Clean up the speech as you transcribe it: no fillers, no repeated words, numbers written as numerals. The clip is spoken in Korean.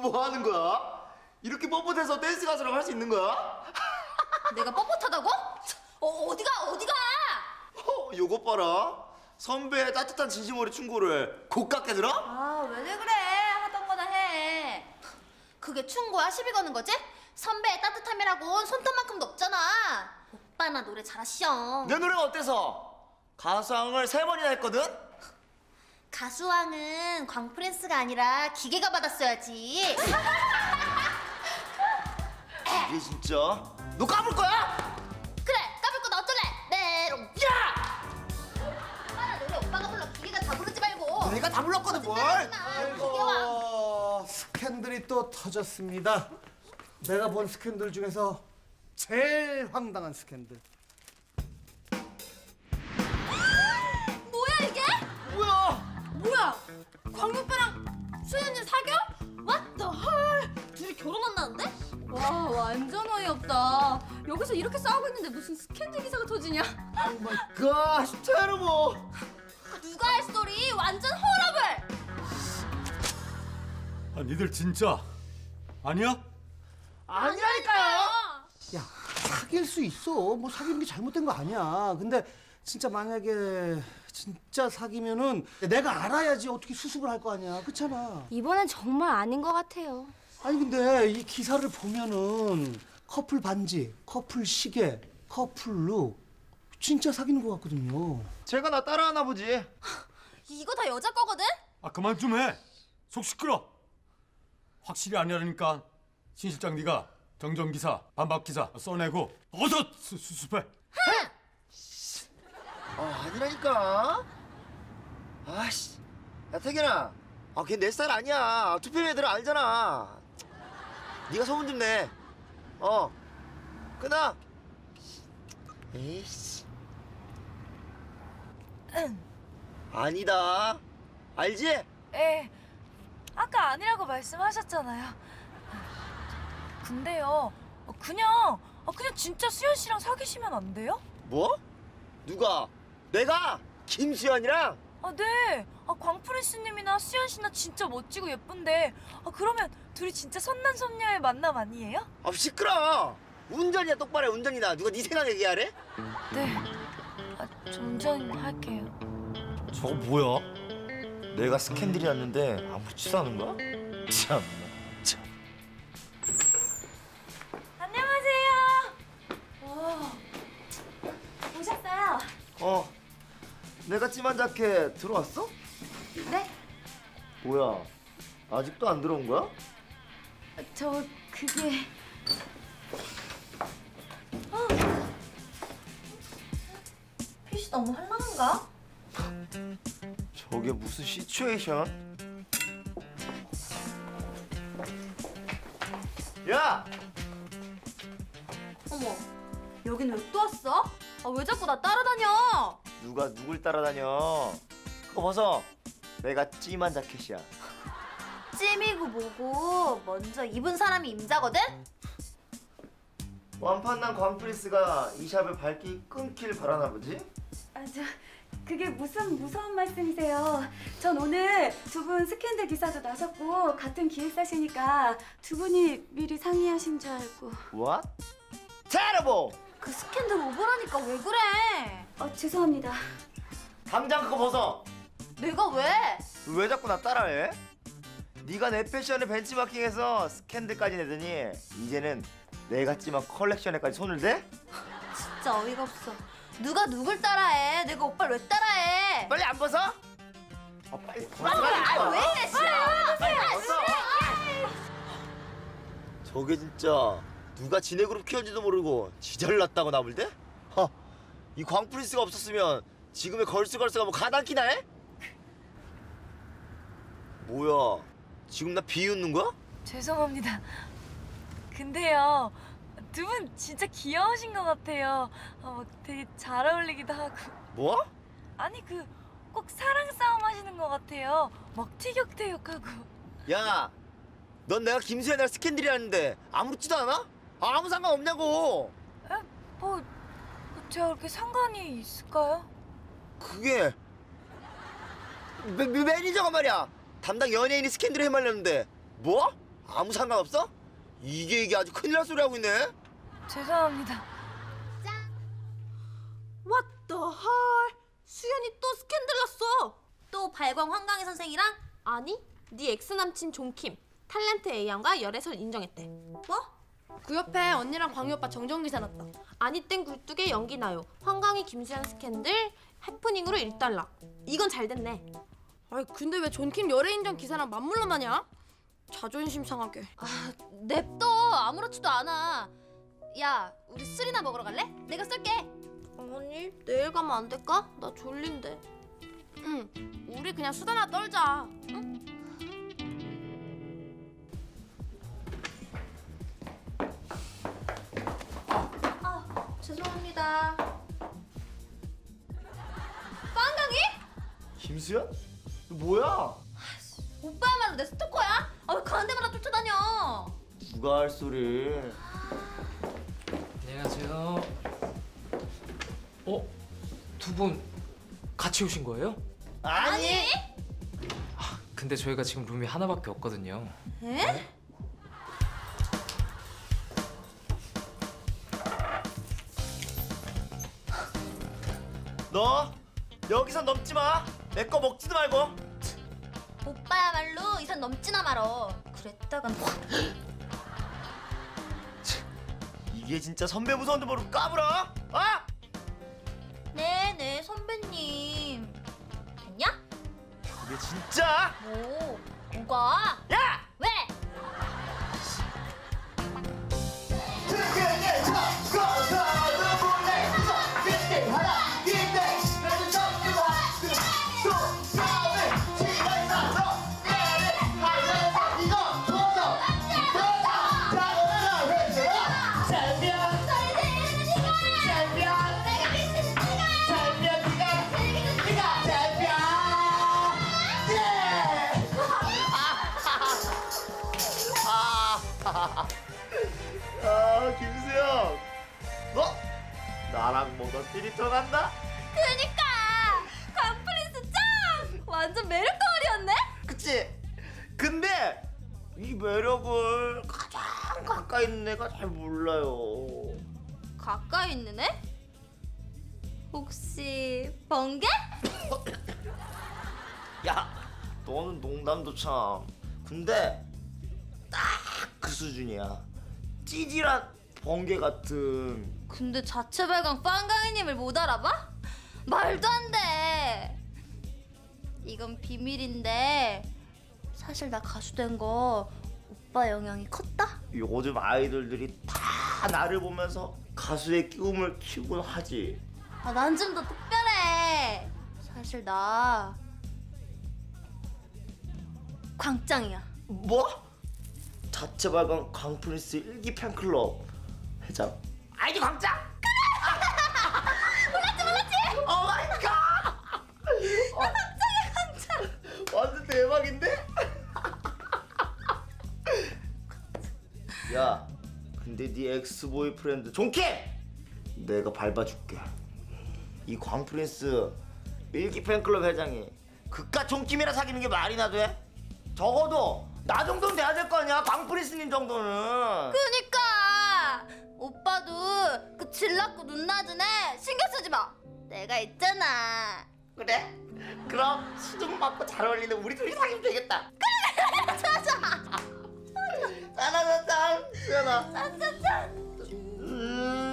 뭐 하는 거야? 이렇게 뻣뻣해서 댄스 가수라고 할 수 있는 거야? 내가 뻣뻣하다고? 어디가? 요것 봐라. 선배의 따뜻한 진심어리 충고를 고깝게 들어? 아, 왜들 그래? 하던 거나 해. 그게 충고야? 시비 거는 거지? 선배의 따뜻함이라곤 손톱만큼도 없잖아. 오빠나 노래 잘하시오. 내 노래가 어때서? 가수왕을 3번이나 했거든? 가수왕은 광프린스가 아니라 기계가 받았어야지. 이게 진짜? 너 까불 거야? 그래, 까불 거나 어쩔래? 메롱. 야! 오빠나 노래 오빠가 불러. 기계가 다 부르지 말고. 내가 다 불렀거든 뭘? 기계왕. 스캔들이 또 터졌습니다. 내가 본 스캔들 중에서 제일 황당한 스캔들. 뭐야 이게? 뭐야? 광희 오빠랑 수현 언니 사겨? What the hell? 둘이 결혼한다는데? 와, 완전 어이없다. 여기서 이렇게 싸우고 있는데 무슨 스캔들 기사가 터지냐? 오 마이 갓, 테러보! 누가 할 소리? 완전 호러블! 아, 니들 진짜 아니야? 아니라니까요! 야, 사귈 수 있어. 뭐 사귀는 게 잘못된 거 아니야. 근데 진짜 만약에 진짜 사귀면은 내가 알아야지 어떻게 수습을 할 거 아니야. 그렇잖아. 이번엔 정말 아닌 것 같아요. 아니 근데 이 기사를 보면은 커플 반지, 커플 시계, 커플 룩 진짜 사귀는 것 같거든요. 제가 나 따라하나 보지. 이거 다 여자 거거든? 아, 그만 좀 해. 속 시끄러. 확실히 아니라니까 신 실장 네가 정정 기사, 반박 기사 써내고 어서 수습해. 아니라니까. 아씨, 야 태균아, 걔 내 스타일 아니야. 투표 애들은 알잖아. 네가 소문 좀 내. 끊어. 에이씨. 아니다. 알지? 예, 아까 아니라고 말씀하셨잖아요. 근데요, 그냥 진짜 수현 씨랑 사귀시면 안 돼요? 뭐? 누가? 내가? 김수현이랑? 네. 광프린스님이나 수현 씨나 진짜 멋지고 예쁜데, 그러면 둘이 진짜 선남선녀의 만남 아니에요? 시끄러. 운전이야 똑바로 해. 운전이나. 누가 네 생각 얘기하래? 네. 저 운전할게요. 저거 뭐야? 내가 스캔들이었는데 아무렇지도 않은 거야? 참. 안녕하세요. 오셨어요? 내가 찜한 자켓 들어왔어? 네? 뭐야? 아직도 안 들어온 거야? 그게... 핏이 너무 헐렁한가? 저게 무슨 시츄에이션? 야! 어머, 여긴 왜 또 왔어? 왜 자꾸 나 따라다녀? 누가 누굴 따라다녀? 그거 벗어. 내가 찜한 자켓이야. 찜이고 뭐고 먼저 입은 사람이 임자거든? 완판난 광프리스가 이 샵을 발기 끊길 바라나 보지? 그게 무슨 무서운 말씀이세요? 전 오늘 두 분 스캔들 기사도 나셨고 같은 기획사시니까 두 분이 미리 상의하신 줄 알고. What? Terrible! 그 스캔들 오버라니까 왜 그래? 죄송합니다. 당장 그거 벗어. 내가 왜? 왜 자꾸 나 따라해? 네가 내 패션을 벤치마킹해서 스캔들까지 내더니 이제는 내가 찜한 컬렉션에까지 손을 대? 진짜 어이가 없어. 누가 누굴 따라해? 내가 오빠를 왜 따라해? 빨리 안 벗어? 빨리 벗어. 왜 이래, 싫어! 저게 진짜 누가 지네 그룹 키웠는지도 모르고 지잘났다고 나불대? 이 광프린스가 없었으면 지금의 걸스걸스가 뭐 가당키나 해? 뭐야, 지금 나 비웃는 거야? 죄송합니다. 근데요, 두 분 진짜 귀여우신 것 같아요. 되게 잘 어울리기도 하고. 뭐? 아니 꼭 사랑 싸움 하시는 것 같아요. 막 티격태격하고. 야, 넌 내가 김수현이랑 스캔들이라는데 아무렇지도 않아? 아무 상관 없냐고. 뭐 제가 그렇게 상관이 있을까요? 그게 매니저가 말이야. 담당 연예인이 스캔들을 해말렸는데 뭐? 아무 상관없어? 이게 아주 큰일 날 소리 하고 있네. 죄송합니다. What the hell? 수연이 또 스캔들 났어. 또 발광 황강희 선생이랑? 아니, 네 엑스남친 존킴 탤런트 A양과 열애설 인정했대. 뭐? 그 옆에 언니랑 광희 오빠 정정기사 났다. 아니 땡 굴뚝에 연기 나요. 황강희 김수현 스캔들 해프닝으로 일단락. 이건 잘 됐네. 아이 근데 왜 존킴 열애 인정 기사랑 맞물러 마냐? 자존심 상하게. 아, 냅둬. 아무렇지도 않아. 야, 우리 술이나 먹으러 갈래? 내가 쏠게. 아니 내일 가면 안 될까? 나 졸린데. 응, 우리 그냥 수다나 떨자. 응? 죄송합니다. 빵강이? 김수현? 너 뭐야? 오빠야말로 내 스토커야? 아, 왜 가는 데마다 쫓아다녀? 누가 할 소리? 안녕하세요. 두 분 같이 오신 거예요? 아니. 근데 저희가 지금 룸이 하나밖에 없거든요. 에? 너 여기서 넘지 마. 내 거 먹지도 말고. 오빠야말로 이 선 넘지나 말어. 그랬다간 이게 진짜 선배 무서운데 모르고 까불어? 아? 네네 선배님. 됐냐? 이게 진짜? 뭐가? 야! 왜? 아, 김수영, 너 나랑 뭐가 필리터 간다? 그니까 강프린스 짱! 완전 매력 덩어리였네? 그치? 근데 이 매력을 가장 가까이 있는 애가 잘 몰라요. 가까이 있는 애? 혹시 번개? 야, 너는 농담도 참. 근데 딱 그 수준이야. 찌질한 번개 같은. 근데 자체 발광 빵강이님을 못 알아봐? 말도 안 돼. 이건 비밀인데 사실 나 가수 된 거 오빠 영향이 컸다? 요즘 아이돌들이 다 나를 보면서 가수의 꿈을 키우곤 하지. 아, 난 좀 더 특별해. 사실 나 광짱이야. 뭐? 자체 발광 광프린스 1기 팬클럽 회장. 아이디 광짱? 몰랐지? 오 마이 갓! 광짱이야 광짱. 완전 대박인데? 야, 근데 네 엑스 보이프렌드 종캐 내가 밟아줄게. 이 광프린스 1기 팬클럽 회장이 그깟 종킴이랑 사귀는 게 말이나 돼? 적어도 나 정도는 돼야 될 거 아니야, 광프린스님 정도는. 그니까 오빠도 그 질났고 눈 낮은 애 신경 쓰지 마. 내가 있잖아. 그래? 그럼 수정 맞고 잘 어울리는 우리 둘이 사귀면 되겠다. 그래 좋아 좋아. 짠하자짠 수연아. 짠짠짠.